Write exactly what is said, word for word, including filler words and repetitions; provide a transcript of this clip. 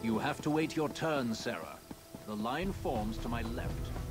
You have to wait your turn, Sarah. The line forms to my left.